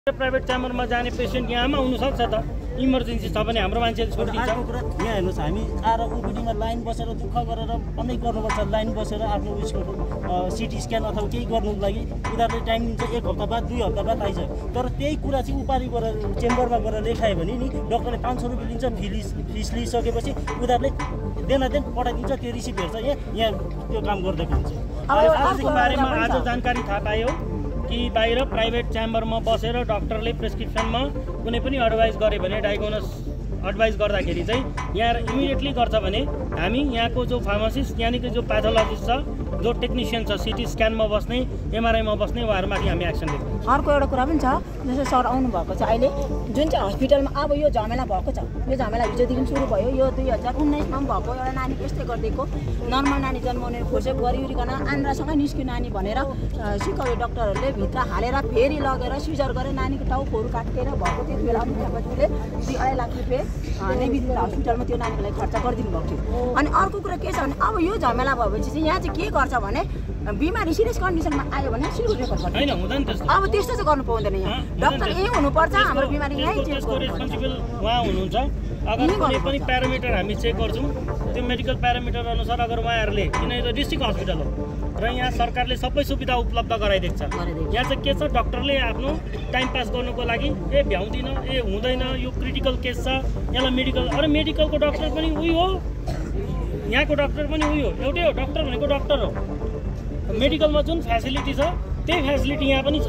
Private च्याम्बरमा जाने patient यहाँमा हुनसक्छ त इमर्जेन्सी छ भने हाम्रो मान्छेले छोडिदिन्छ। अर्को कुरा यहाँ हेर्नुहोस्, हामी आएर ओपिडीमा लाइन बसेर दुःख गरेर अनेक गर्नुपर्छ, लाइन बसेर आफ्नो उयसको सिटी स्क्यान अथवा केही गर्नुको लागि उनीहरूले टाइम दिन्छ, 1 हप्ता बाद 2 हप्ता बाद आइन्छ। तर त्यही कुरा चाहिँ उपाधि गरेर चेम्बरमा गएर लेखायो भने नि डक्टरले 500 रुपियाँ लिन्छ, फिस लिइसकेपछि उनीहरूले देनादेन पठाइदिन्छ, त्यो रिसिप्ट हेर्छ, यहाँ त्यो काम गरिदिएको हुन्छ। आजको बारेमा आज जानकारी थाहा पायो कि बाहिर प्राइभेट च्याम्बरमा बसेर डक्टरले प्रेस्क्रिप्सनमा कुनै पनि एडभाइस गरे भने डायग्नोस एडभाइस गर्दाखेरि चाहिँ यहाँ इमिडिएटली गर्छ भने हामी यहाँको जो फार्मासिस्ट यहाँनिर जो प्याथोलोजिस्ट छ, जो टेक्निसियन छ, सिटी स्क्यानमा बस्ने, एमआरआईमा बस्ने, उहाँहरूमाथि हामी एक्सन लिन्छौँ। अर्को एउटा कुरा पनि छ, जस्तो सर आउनुभएको छ अहिले जुन चाहिँ हस्पिटलमा अब यो झमेला भएको छ, यो झमेला हिजोदेखि सुरु भयो। यो 2019मा पनि भएको एउटा नानी यस्तै गरिदिएको, नर्मल नानी जन्माउने खोजेप गरिकन आन्द्रासँगै निस्क्यो नानी भनेर सिकाउने डक्टरहरूले भित्र हालेर फेरि लगेर सिजर गरेर नानीको टाउकोहरू काटेर भएको। त्यति बेला मुख्यमन्त्रीले 2.5 लाख रुपियाँ नेबिदित हस्पिटलमा त्यो नानीको लागि खर्च गरिदिनु भएको थियो। अनि अर्को कुरा के छ भने अब यो झमेला भएपछि चाहिँ यहाँ चाहिँ के गर्छ भने बिमारी सिरियस कन्डिसनमा आयो भने सिलगढी रेफर गर्छ। अब त्यस्तो चाहिँ गर्नु पाउँदैन, यहाँ डक्टर यही हुनुपर्छ, हाम्रो बिमारी यही चेक रेस्पोन्सिबल उहाँ हुनुहुन्छ। अगर कुनै पनि प्यारामिटर हामी चेक गर्छौँ, त्यो मेडिकल प्यारामिटर अनुसार अगर उहाँहरूले, किनकि डिस्ट्रिक्ट हस्पिटल हो र यहाँ सरकारले सबै सुविधा उपलब्ध गराइदिएको छ, यहाँ चाहिँ के छ डक्टरले आफ्नो टाइम पास गर्नुको लागि भ्याउँदिन, हुँदैन, यो क्रिटिकल केस छ, यसलाई मेडिकल, अरे मेडिकलको डक्टर पनि उही हो, यहाँको डक्टर पनि उही हो, एउटै हो, डक्टर भनेको डक्टर हो। मेडिकलमा जुन फेसिलिटी छ त्यही फेसिलिटी यहाँ पनि छ।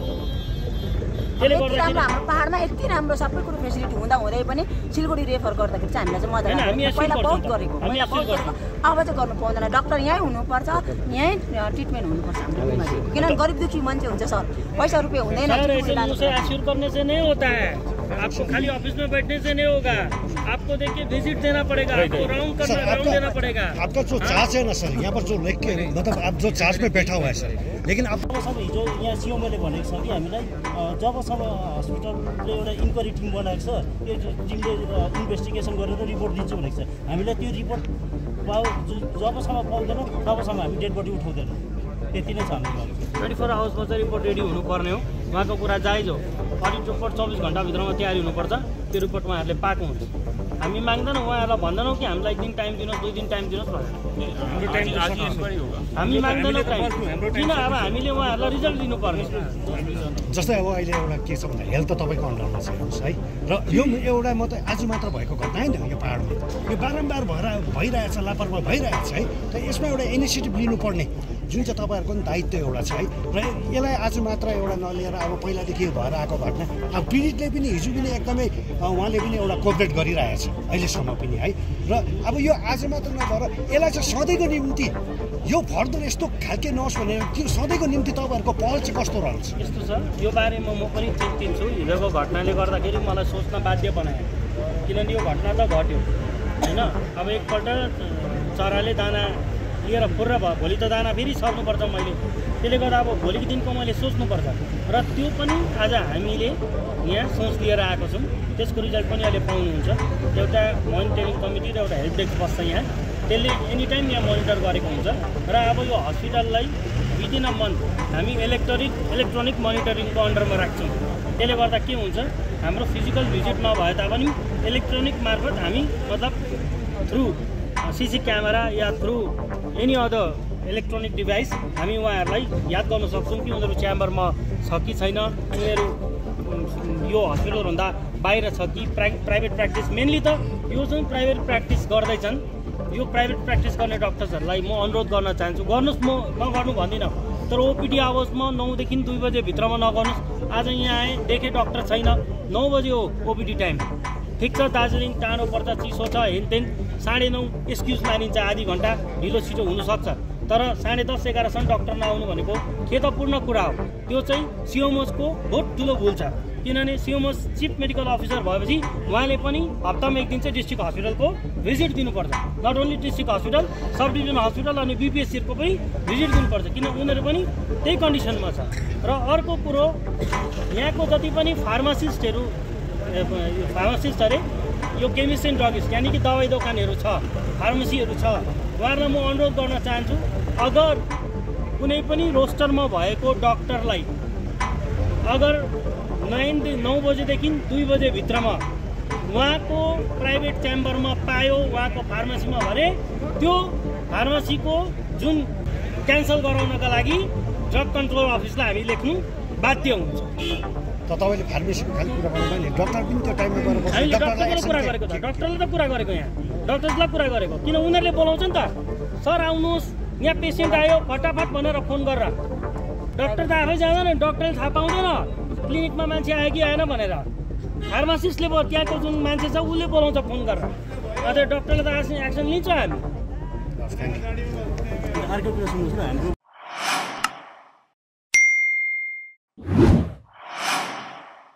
त्यसले गर्दा हाम्रो पहाडमा यति राम्रो सबै कुरो फेसिलिटी हुँदा हुँदै पनि सिलगढी रेफर गर्दाखेरि चाहिँ हामीलाई चाहिँ मजा लाग्छ। पहिला बहुत गरेको, अब चाहिँ गर्नु पाउँदैन। डक्टर यहीँ हुनुपर्छ, यहीँ ट्रिटमेन्ट हुनुपर्छ हाम्रो बिमारीको, किनभने गरिब दुखी मान्छे हुन्छ सर, पैसा रुपियाँ हुँदैन। एश्योर करने से नहीं होता है, आपको खाली ऑफिस में बैठने से नहीं होगा, आपको देखिए विजिट देना पड़ेगा, आपको राउंड देना पड़ेगा। आपका जो चार्ज है ना सर, यहाँ पर जो लिख के मतलब आप जो चार्ज में बैठा हुआ है सर, लेकिन आप सब हिजो यहाँ सिओमले भनेको छ कि हामीलाई जबसम्म हस्पिटलले एउटा इन्क्वायरी टिम बनाएको छ, त्यो टिमले इन्भेस्टिगेसन गरेर रिपोर्ट दिन्छ भनेको छ। हामीलाई त्यो रिपोर्ट जबसम्म पाउँदैन तबसम्म हामी डेड बडी उठाउँदैन, त्यति नै छ हाम्रो। 24 आवर्समा चाहिँ रिपोर्ट रेडी हुनुपर्ने हो, उहाँको कुरा जायज हो। अडिट रिपोर्ट 24 घण्टाभित्रमा तयारी हुनुपर्छ, त्यो रिपोर्ट उहाँहरूले पाएको हुन्छ। हामी माग्दैनौँ, उहाँहरूलाई भन्दैनौँ कि हामीलाई 1 दिन टाइम दिनुहोस्, 2 दिन टाइम दिनुहोस् भनेर। हामी माग्दैनौँ टाइम, किन अब हामीले उहाँहरूलाई रिजल्ट दिनुपर्ने। जस्तै अब अहिले एउटा के छ भन्दा हेल्थ त तपाईँको अन्डरमा छ हेर्नुहोस् है, र यो एउटा मात्रै आज मात्र भएको घटना होइन, यो पाहाडमा यो बारम्बार भइरहेछ, लापरवाही भइरहेछ है। त यसमा एउटा इनिसिएटिभ लिनुपर्ने जुन चाहिँ तपाईँहरूको पनि दायित्व एउटा छ है, र यसलाई आज मात्र एउटा नलिएर अब पहिलादेखि भएर आएको घटना, अब पीडितले पनि हिजो पनि एकदमै उहाँले पनि एउटा कोअपरेट गरिरहेछ अहिलेसम्म पनि है। र अब यो आज मात्र नभएर यसलाई चाहिँ सधैँको निम्ति यो फर्दर यस्तो खालके नहोस् भनेर त्यो सधैँको निम्ति तपाईँहरूको पहल चाहिँ कस्तो रहन्छ? यस्तो छ, यो बारेमा म पनि चिन्तित छु। हिजोको घटनाले गर्दाखेरि मलाई सोच्न बाध्य बनायो, किनभने यो घटना त घट्यो होइन। अब एकपल्ट चराले दाना लिएर फुर्र भयो, भोलि त दाना फेरि सर्नुपर्छ मैले, त्यसले गर्दा अब भोलिको दिनको मैले सोच्नुपर्छ। र त्यो पनि आज हामीले यहाँ सोच लिएर आएको छौँ, त्यसको रिजल्ट पनि अहिले पाउनुहुन्छ। एउटा मोनिटरिङ कमिटी र एउटा हेल्प डेस्क बस्छ यहाँ, त्यसले एनी टाइम यहाँ मोनिटर गरेको हुन्छ। र अब यो हस्पिटललाई विदिन अ मन्थ हामी इलेक्ट्रोनिक मोनिटरिङको अन्डरमा राख्छौँ। त्यसले गर्दा के हुन्छ, हाम्रो फिजिकल भिजिट नभए तापनि इलेक्ट्रोनिक मार्फत हामी मतलब थ्रु सिसी क्यामेरा या through any other electronic device हामी उहाँहरूलाई याद गर्न सक्छौँ कि उनीहरू च्याम्बरमा छ कि छैन, उनीहरू यो हस्पिटलभन्दा बाहिर छ कि प्राइभेट प्र्याक्टिस। मेनली त यो जुन प्राइभेट प्र्याक्टिस गर्दैछन्, यो प्राइभेट प्र्याक्टिस गर्ने डक्टर्सहरूलाई म अनुरोध गर्न चाहन्छु, गर्नुहोस्, म नगर्नु भन्दिनँ, तर ओपिडी आवर्समा 9 देखि 2 बजे भित्रमा नगर्नुहोस्। आज यहाँ आएँ देखेँ डक्टर छैन, 9 बजे हो ओपिडी टाइम, ठिक छ, दार्जिलिङ टाढो पर्छ, चिसो छ, हेनतेन 9:30 एक्सक्युज मानिन्छ, आधी घन्टा ढिलो छिटो हुनसक्छ। तर 10:30 11 डक्टर नआउनु भनेको खेदपूर्ण कुरा हो। त्यो चाहिँ सिओमोसको बहुत ठुलो भुल छ, किनभने सिओमोस चिफ मेडिकल अफिसर भएपछि उहाँले पनि हप्तामा 1 दिन चाहिँ डिस्ट्रिक्ट हस्पिटलको भिजिट दिनुपर्छ। Not only district hospital, sub division hospital अनि बिपिएचसीको पनि भिजिट दिनुपर्छ, किन उनीहरू पनि त्यही कन्डिसनमा छ। र अर्को कुरो, यहाँको जति पनि फार्मासिस्ट अरे यो केमिस्ट एन्ड ड्रगिस्ट यानि कि दवाई दोकानहरू छ, फार्मेसीहरू छ, उहाँहरूलाई म अनुरोध गर्न चाहन्छु, अगर कुनै पनि रोस्टरमा भएको डक्टरलाई अगर 9 बजेदेखि 2 बजेभित्रमा उहाँको प्राइभेट च्याम्बरमा पायो, उहाँको फार्मेसीमा भरे त्यो फार्मेसीको जुन क्यान्सल गराउनका लागि ड्रग कन्ट्रोल अफिसलाई हामी लेख्नु बाध्य हुन्छ। त तपाईँले फार्मेसीको खालि कुरा गर्नुभयो नि, डक्टर पनि त्यो टाइममा गएर बस्छ। हामीले डक्टरले कुरा गरेको त, डक्टरले त कुरा गरेको, यहाँ डक्टर्सलाई कुरा गरेको, किन उनीहरूले बोलाउँछ नि त, सर आउनुहोस् यहाँ पेसेन्ट आयो फटाफट भनेर फोन गरेर। डक्टर त आफै जाँदैन, डक्टरले थाहा पाउँदैन क्लिनिकमा मान्छे आयो कि आएन भनेर। फार्मासिस्टले त्यहाँको जुन मान्छे छ उसले बोलाउँछ फोन गरेर, अझ डक्टरले त एक्सन लिन्छ हामी। अर्को कुरा सुन्नुहोस् न, हाम्रो